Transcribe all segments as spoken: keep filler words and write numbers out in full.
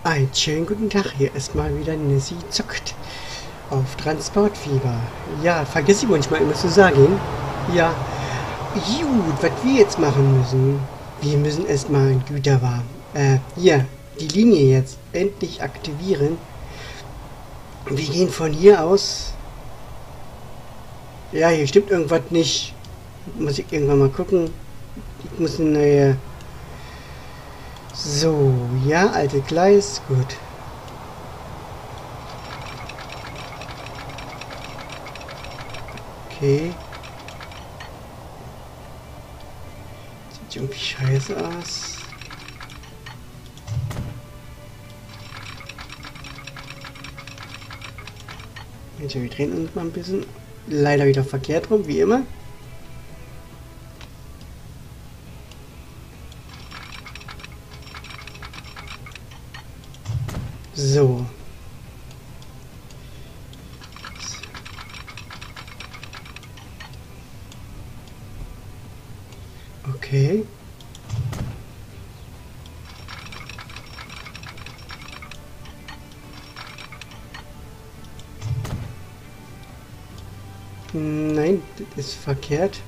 Einen schönen guten Tag, hier ist mal wieder Nissi zockt auf Transportfieber. Ja, vergiss ich manchmal immer zu sagen. Ja, gut, was wir jetzt machen müssen, wir müssen erstmal einen Güterwagen, äh, hier, die Linie jetzt endlich aktivieren. Wir gehen von hier aus. Ja, hier stimmt irgendwas nicht. Muss ich irgendwann mal gucken. Ich muss eine neue... So, ja, alte Gleis, gut. Okay. Sieht irgendwie scheiße aus. Jetzt, wir drehen uns mal ein bisschen. Leider wieder verkehrt rum, wie immer. So. Okay. Nein, das ist verkehrt.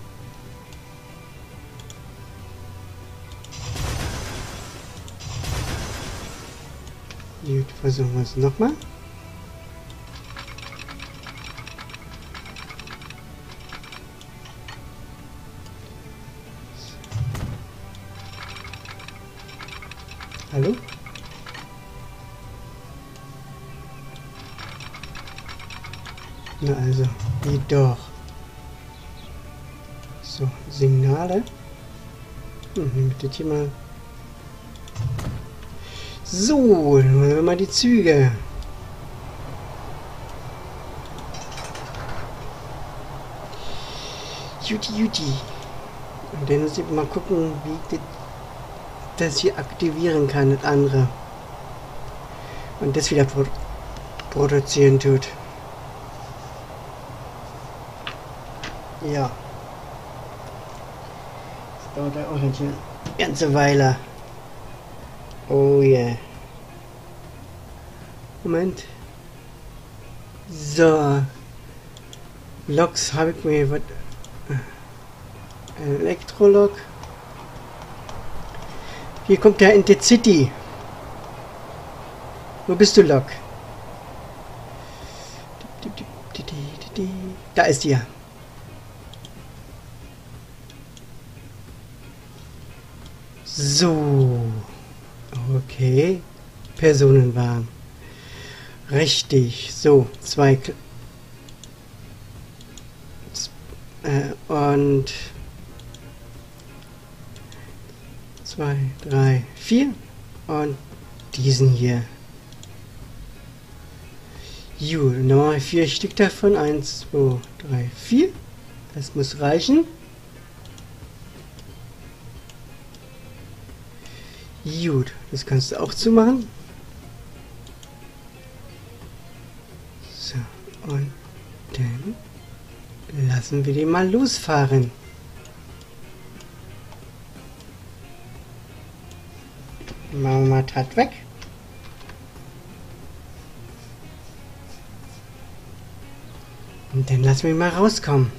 Gut, versuchen wir es nochmal. Hallo? Na also, wie doch. So, Signale. Hm, das hier mal. So, dann holen wir mal die Züge. Juti, Juti. Und dann muss ich mal gucken, wie ich das hier aktivieren kann, das andere. Und das wieder pro produzieren tut. Ja. Das dauert ja auch eine ganze Weile. Oh yeah. Moment. So. Loks habe ich mir was. Elektrolog. Hier kommt der Intercity. Wo bist du, Lok? Da ist ihr. So. Okay. Personenwagen. Richtig. So. Zwei. K äh, und. Zwei, drei, vier. Und diesen hier. Ju, nochmal vier Stück davon. Eins, zwei, drei, vier. Das muss reichen. Gut, das kannst du auch zumachen. So, und dann lassen wir den mal losfahren. Machen wir mal Tat weg. Und dann lassen wir ihn mal rauskommen.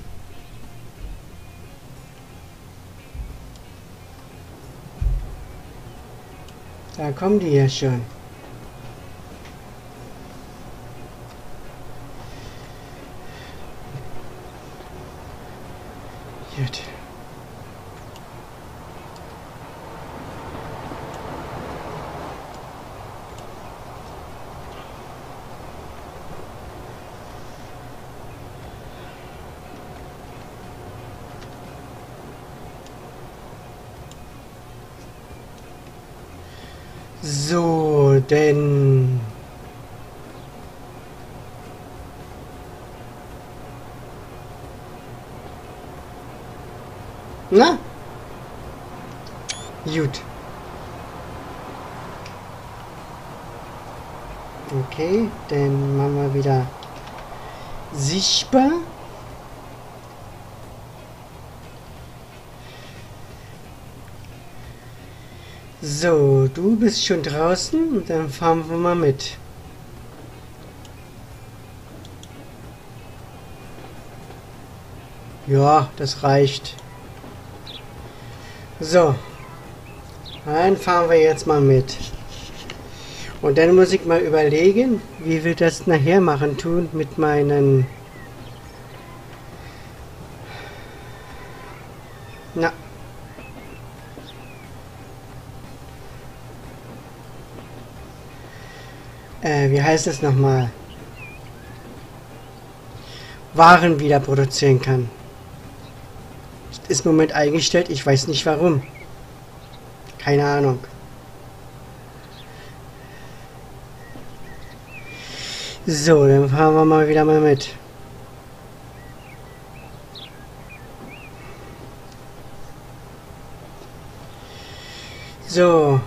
Da kommen die ja schon. Gut. So, denn... Na? Gut. Okay, dann machen wir wieder sichtbar. So, du bist schon draußen und dann fahren wir mal mit. Ja, das reicht. So, dann fahren wir jetzt mal mit. Und dann muss ich mal überlegen, wie wir das nachher machen tun mit meinen... Na. Äh, wie heißt das nochmal? Waren wieder produzieren kann. Ist im Moment eingestellt, ich weiß nicht warum. Keine Ahnung. So, dann fahren wir mal wieder mal mit. So.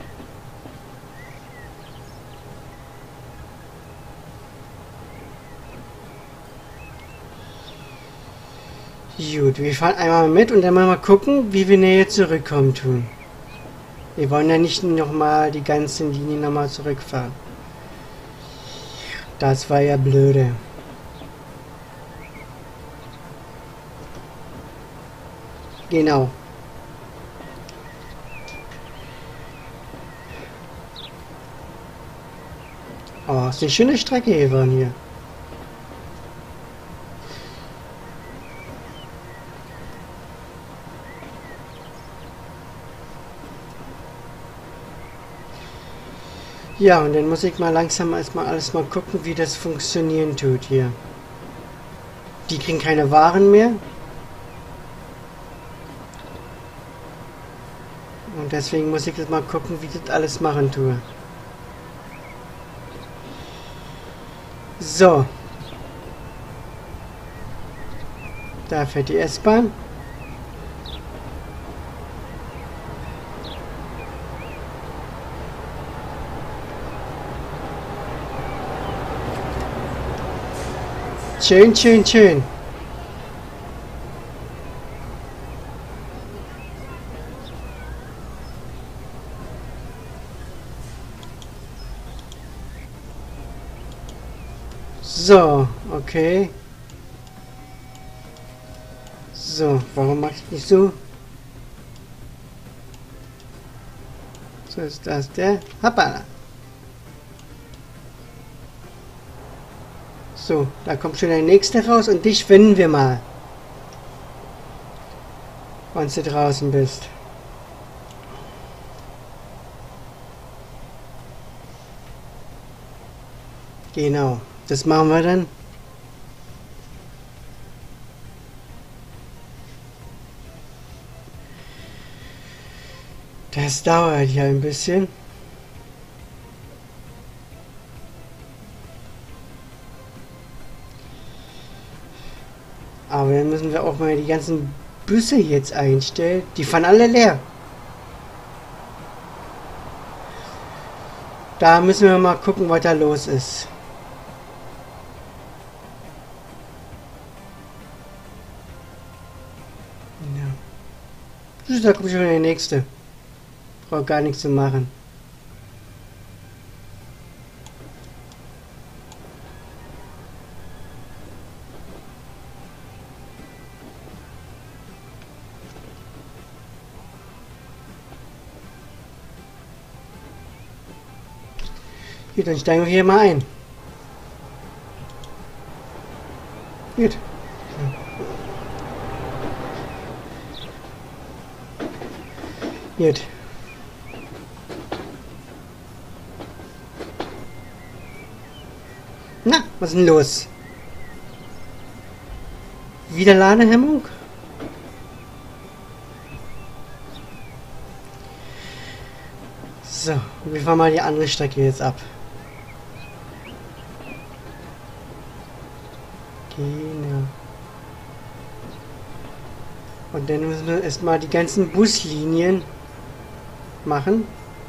Gut, wir fahren einmal mit und dann mal gucken, wie wir näher zurückkommen tun. Wir wollen ja nicht nochmal die ganze Linie nochmal zurückfahren. Das war ja blöde. Genau. Oh, ist eine schöne Strecke geworden hier. Ja, und dann muss ich mal langsam erstmal alles mal gucken, wie das funktionieren tut hier. Die kriegen keine Waren mehr. Und deswegen muss ich jetzt mal gucken, wie ich das alles machen tue. So. Da fährt die S-Bahn. Schön, schön, schön. So, okay. So, warum mache ich nicht so? So ist das der. Hoppala. So, da kommt schon der nächste raus und dich finden wir mal. Wenn du draußen bist. Genau, das machen wir dann. Das dauert ja ein bisschen. Aber dann müssen wir auch mal die ganzen Busse jetzt einstellen. Die fahren alle leer. Da müssen wir mal gucken, was da los ist. Ja. Da kommt schon der nächste. Braucht gar nichts zu machen. Gut, dann steigen wir hier mal ein. Gut. Gut. Na, was ist denn los? Wieder Ladehemmung? So, wir fahren mal die andere Strecke jetzt ab. Genau. Und dann müssen wir erstmal die ganzen Buslinien machen.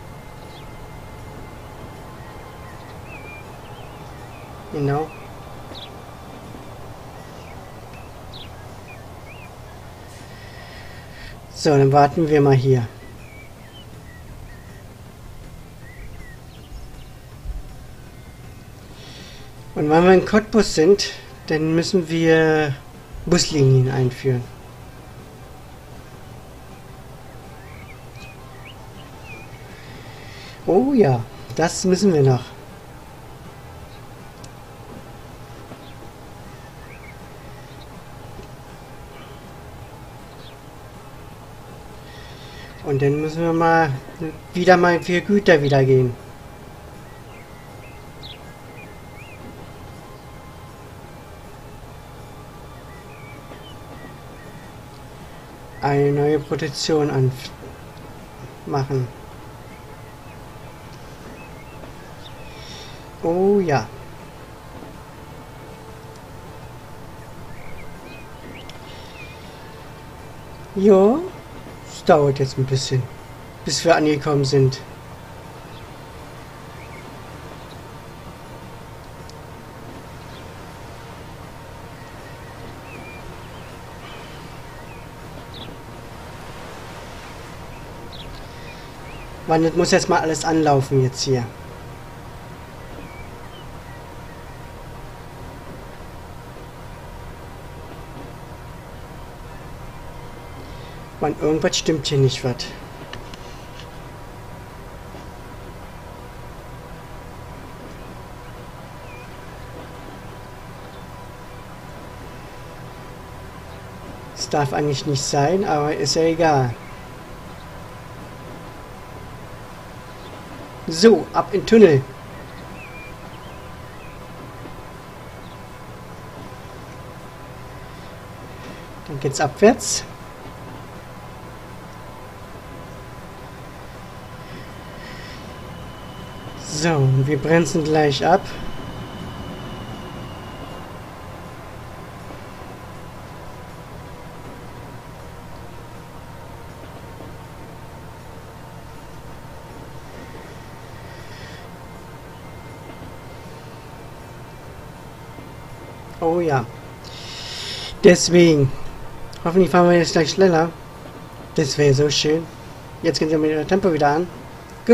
Genau. So, dann warten wir mal hier. Und wenn wir in Cottbus sind, dann müssen wir Buslinien einführen. Oh ja, das müssen wir noch. Und dann müssen wir mal wieder mal für Güter wieder gehen. Eine neue Produktion anmachen. Oh ja. Ja, es dauert jetzt ein bisschen, bis wir angekommen sind. Mann, das muss jetzt mal alles anlaufen jetzt hier. Mann, irgendwas stimmt hier nicht, was. Es darf eigentlich nicht sein, aber ist ja egal. So, ab in den Tunnel. Dann geht's abwärts. So, wir bremsen gleich ab. Oh ja. Deswegen. Hoffentlich fahren wir jetzt gleich schneller. Das wäre so schön. Jetzt geht ja mit dem Tempo wieder an. Gut.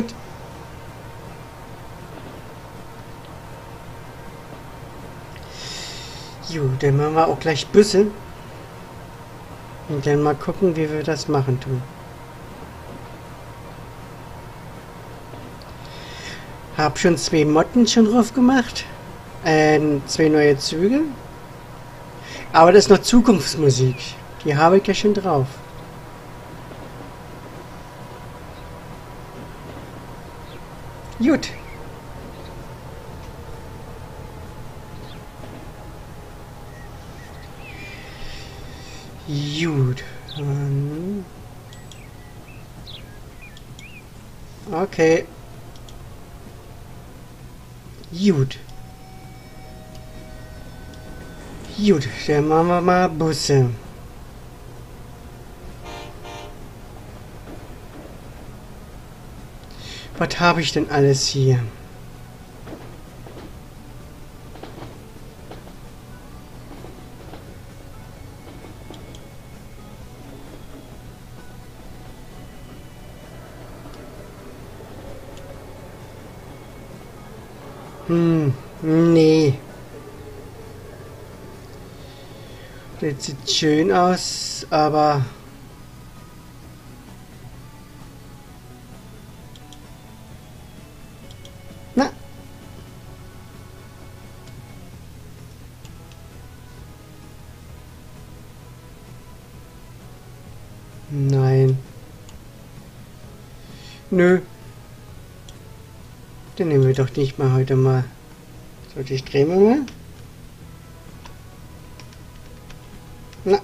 Jo, dann machen wir auch gleich Busse. Und dann mal gucken, wie wir das machen tun. Hab schon zwei Motten schon drauf gemacht. Ähm, zwei neue Züge. Aber das ist noch Zukunftsmusik. Die habe ich ja schon drauf. Gut. Gut. Ähm. Okay. Gut. Gut, dann machen wir mal Busse. Was habe ich denn alles hier? Hm, nee. Das sieht schön aus, aber... Na. Nein. Nö. Den nehmen wir doch nicht mal heute mal. So, ich drehen wir mal. Na.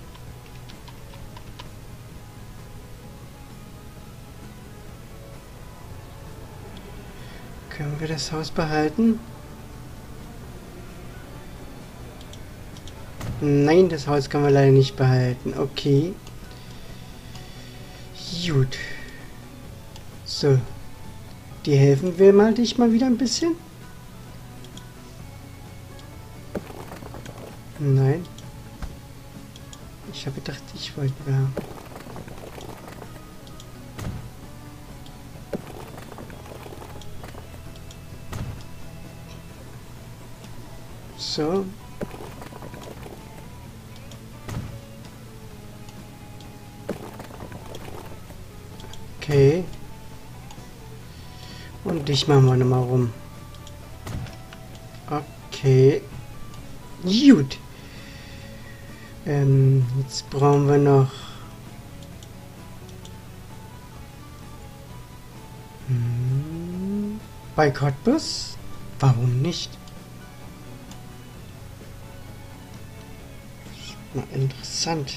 Können wir das Haus behalten? Nein, das Haus können wir leider nicht behalten. Okay. Gut. So. Die helfen wir mal dich mal wieder ein bisschen. Nein. Ich habe gedacht, ich wollte ja. So. Okay. Und dich machen wir nochmal rum. Okay. Gut. Ähm, jetzt brauchen wir noch... Hm, bei Cottbus? Warum nicht? Mal interessant.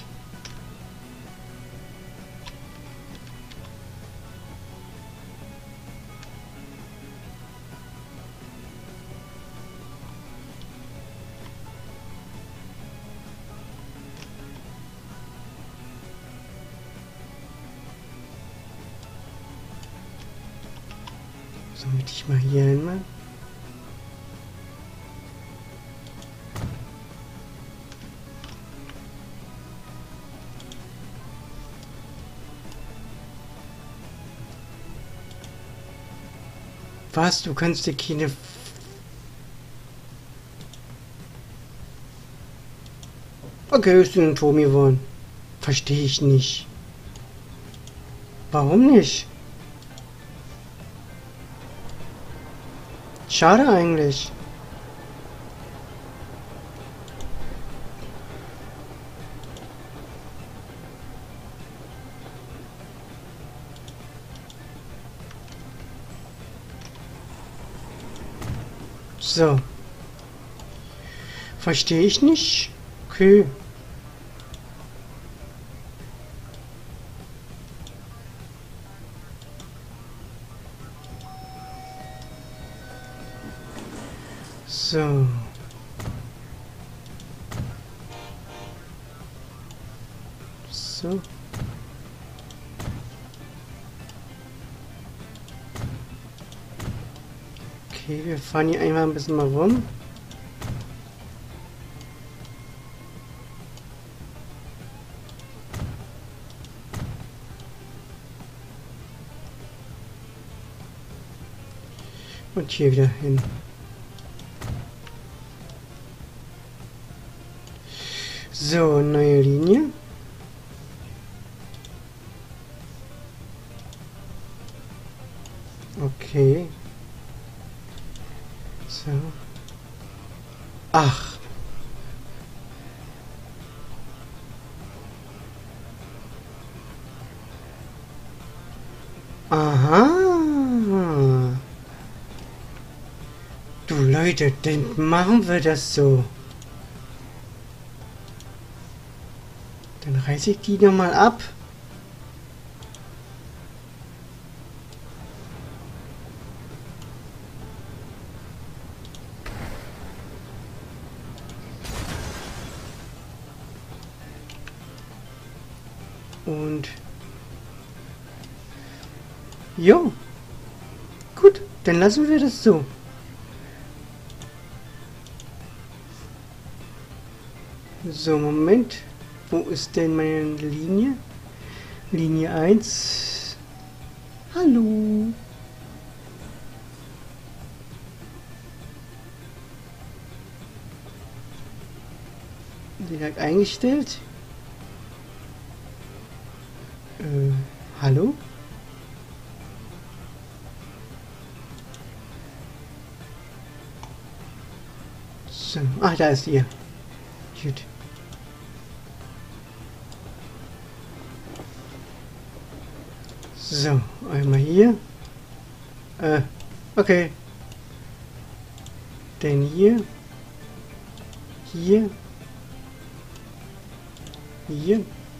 Damit ich mal hier hin mal. Was? Du kannst dir keine... Okay, ist ein Turm geworden. Verstehe ich nicht. Warum nicht? Schade eigentlich. So. Verstehe ich nicht. Okay. So. So. Okay, wir fahren hier einmal ein bisschen mal rum. Und hier wieder hin. So, neue Linie. Okay. So. Ach. Aha. Du Leute, dann machen wir das so. Dann reiße ich die nochmal ab. Und jo, gut, dann lassen wir das so. So, Moment. Wo ist denn meine Linie? Linie eins. Hallo. Die hat eingestellt. Äh, hallo? So. Ach, da ist ihr. Gut. So, einmal hier. Äh, okay. Dann hier. Hier. Hier.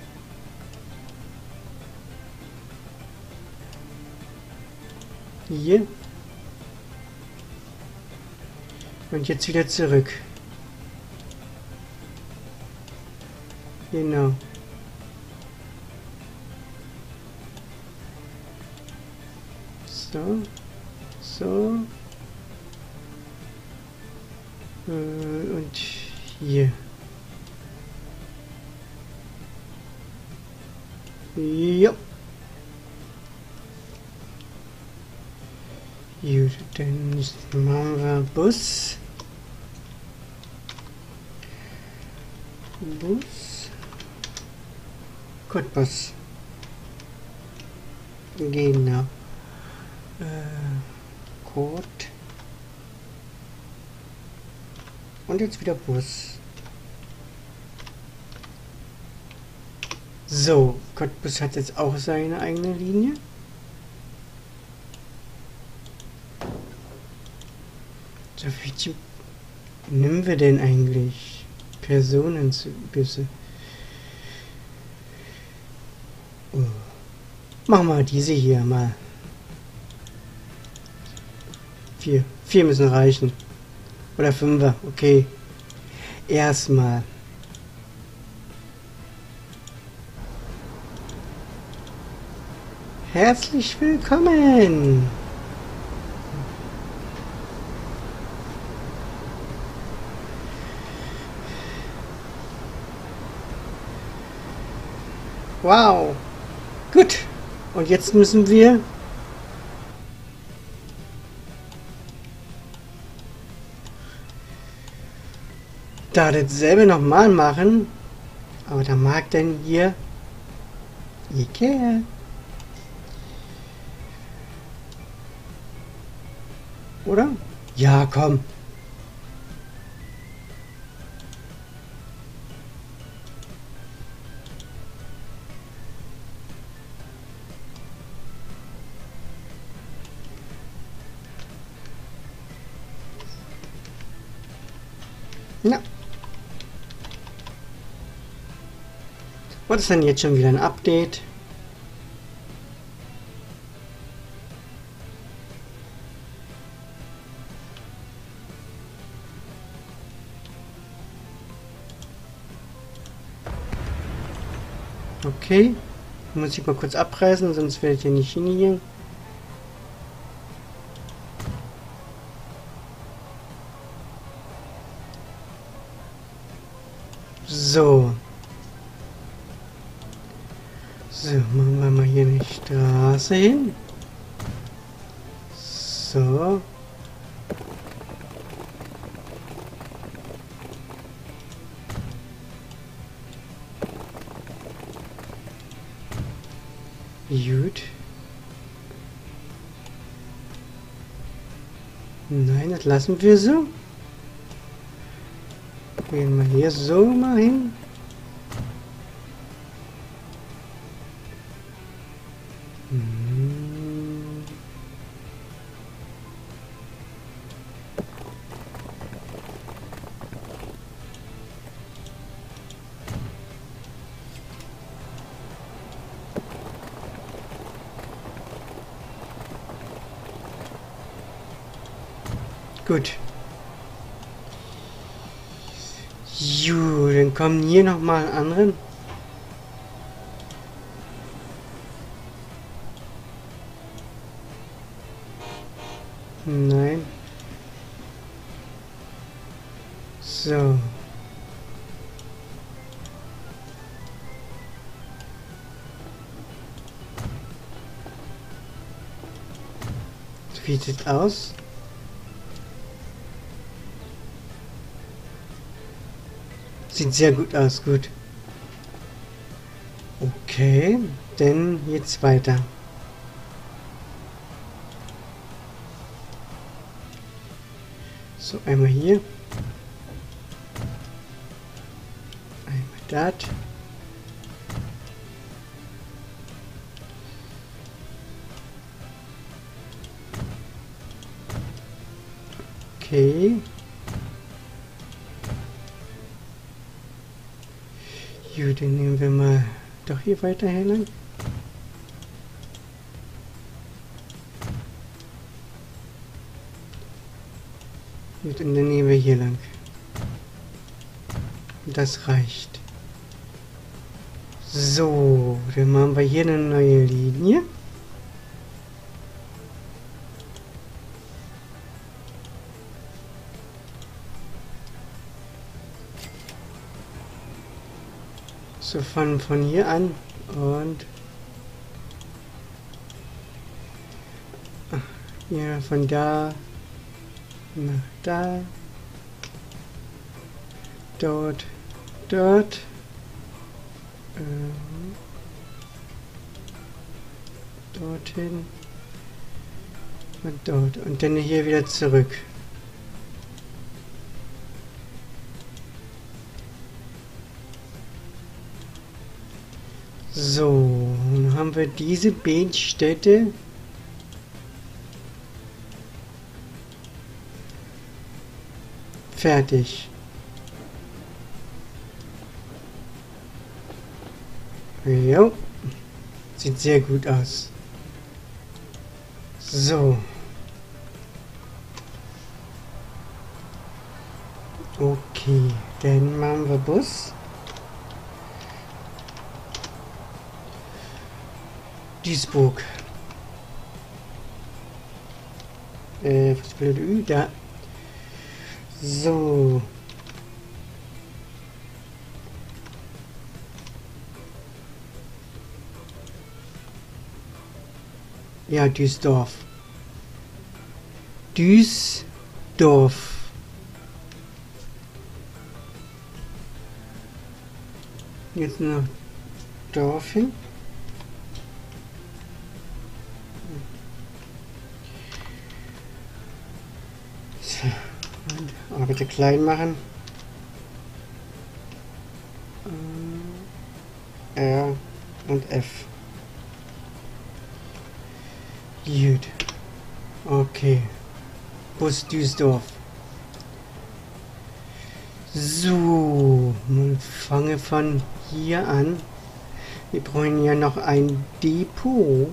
Hier. Und jetzt wieder zurück. Genau. So. So. Äh, und hier. Ja. Gut, dann machen wir Bus. Bus. Cottbus. Genau. Äh, Code. Und jetzt wieder Bus. So, Cottbus hat jetzt auch seine eigene Linie. So, welche nehmen wir denn eigentlich? Personenbusse. Oh. Machen wir diese hier mal. Vier. Vier müssen reichen. Oder fünfer, okay. Erstmal. Herzlich willkommen! Wow! Gut! Und jetzt müssen wir da dasselbe nochmal machen. Aber da mag denn hier Ikea. Oder? Ja, komm. Ja. Was ist denn jetzt schon wieder ein Update? Okay. Muss ich mal kurz abreißen, sonst werde ich hier nicht hingehen. So. So, machen wir mal hier eine Straße hin. So. Gut. Nein, das lassen wir so. Gehen wir hier so mal hin. Hm. Gut. Jo, dann kommen hier noch mal anderen. Nein. So. Wie sieht es aus? Sieht sehr gut aus, gut. Okay, dann jetzt weiter. So, einmal hier. Einmal das. Okay. Gut, dann nehmen wir mal doch hier weiter lang. Gut, und dann nehmen wir hier lang. Das reicht. So, dann machen wir hier eine neue Linie. So von, von hier an und ja, von da nach da, dort, dort. Ähm, dorthin. Und dort. Und dann hier wieder zurück. So, dann haben wir diese Beetstätte. Fertig. Jo. Sieht sehr gut aus. So. Okay, dann machen wir Bus. Duisburg. Äh, was will Ü? Da. So. Ja, Duisdorf. Duisdorf. Jetzt noch Dorf hin. So. Aber bitte klein machen. R und F. Gut. Okay. Bus Duisdorf. So, man fange von hier an. Wir brauchen ja noch ein Depot.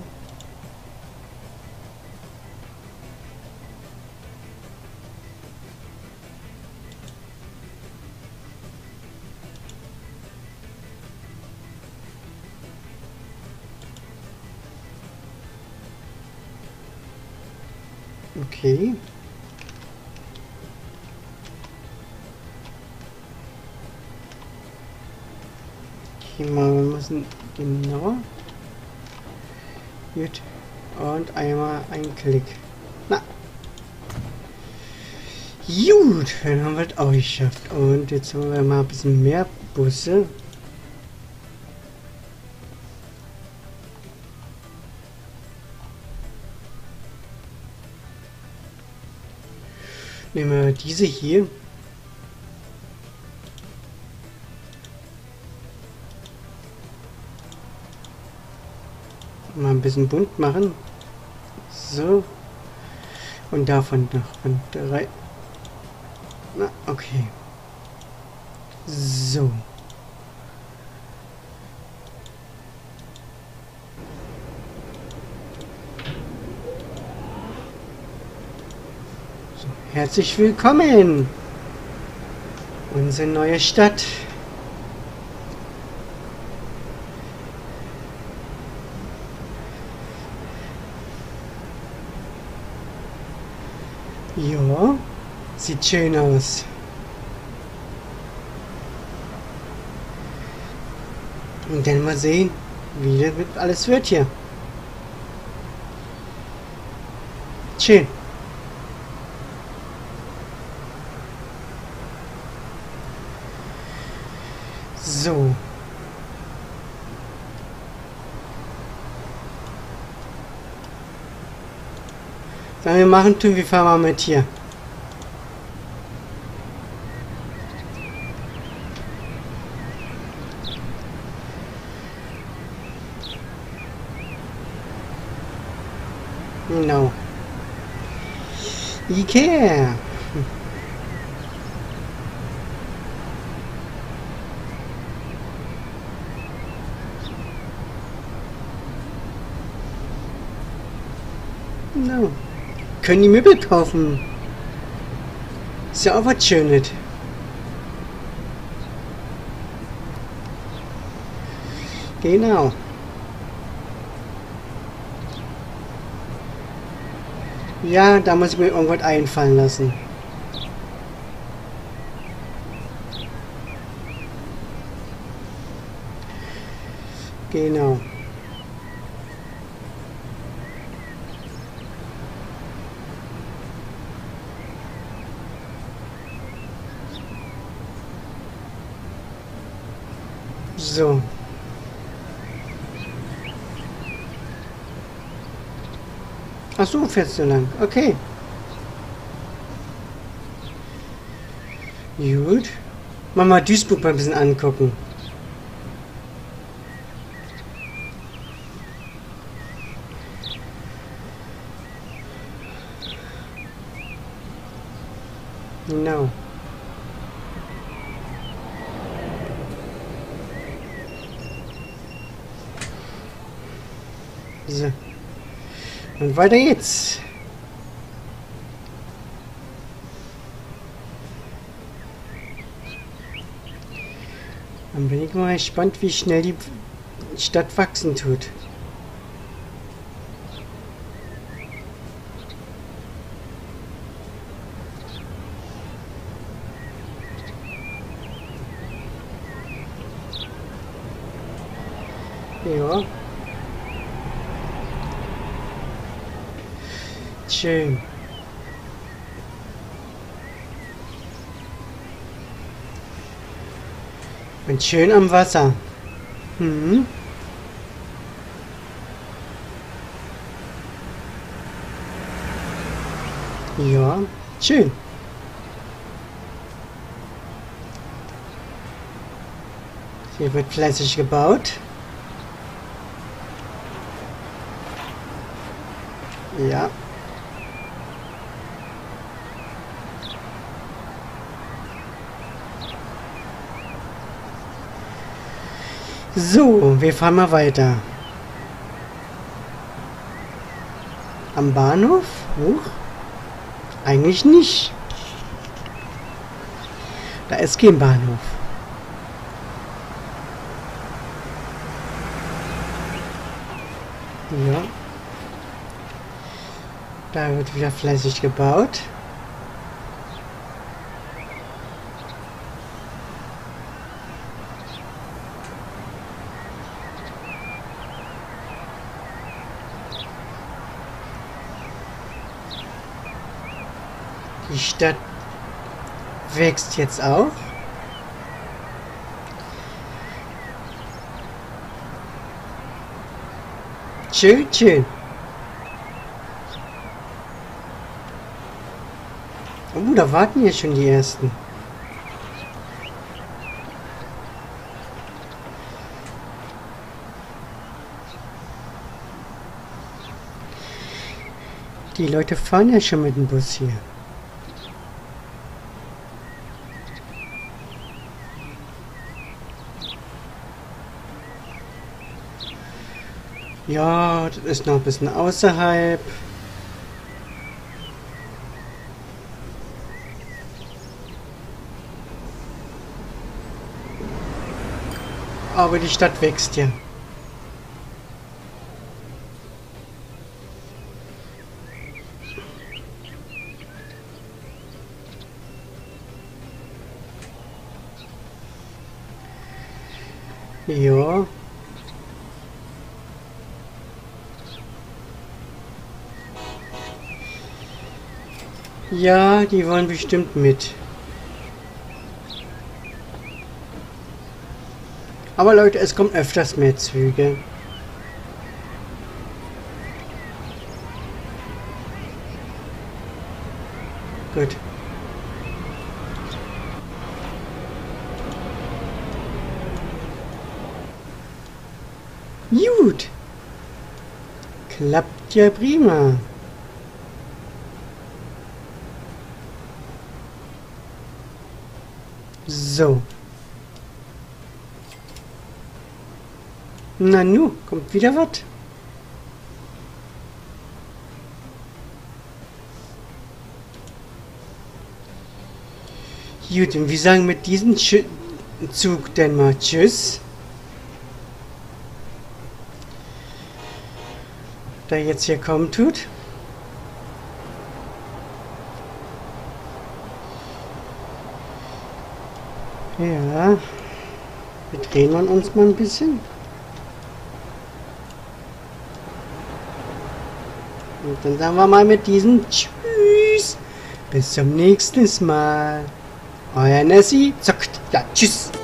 Okay. Okay, mal, wir müssen genau. Gut. Und einmal ein Klick. Na. Gut, dann haben wir es auch geschafft. Und jetzt haben wir mal ein bisschen mehr Busse. Nehmen wir diese hier. Mal ein bisschen bunt machen. So. Und davon noch von drei. Na, okay. So. So. Herzlich willkommen. Unsere neue Stadt. Ja, sieht schön aus. Und dann mal sehen, wie das alles wird hier. Schön. So. Dann wir machen tun, wir fahren mal mit hier. Genau. Ikea. No. Können die Möbel kaufen. Ist ja auch was Schönes. Genau. Ja, da muss ich mir irgendwas einfallen lassen. Genau. So. Ach so, fährst du lang. Okay. Gut. Mal mal Duisburg mal ein bisschen angucken. Genau. So. Und weiter geht's. Dann bin ich mal gespannt, wie schnell die Stadt wachsen tut. Ja. Schön. Und schön am Wasser. Hm. Ja, schön. Hier wird fleißig gebaut. Ja. So, wir fahren mal weiter. Am Bahnhof? Huch. Eigentlich nicht. Da ist kein Bahnhof. Ja. Da wird wieder fleißig gebaut. Die Stadt wächst jetzt auch. Schön, schön. Oh, da warten hier schon die ersten. Die Leute fahren ja schon mit dem Bus hier. Ja, das ist noch ein bisschen außerhalb. Aber die Stadt wächst ja. Ja. Ja, die wollen bestimmt mit. Aber Leute, es kommen öfters mehr Züge. Gut. Gut. Klappt ja prima. So. Na nu, kommt wieder was. Gut, und wir sagen mit diesem Sch Zug denn mal Tschüss. Da jetzt hier kommen tut. Ja. Wir drehen uns mal ein bisschen. Und dann sagen wir mal mit diesem Tschüss. Bis zum nächsten Mal. Euer Nessie. Zockt. Ja, tschüss.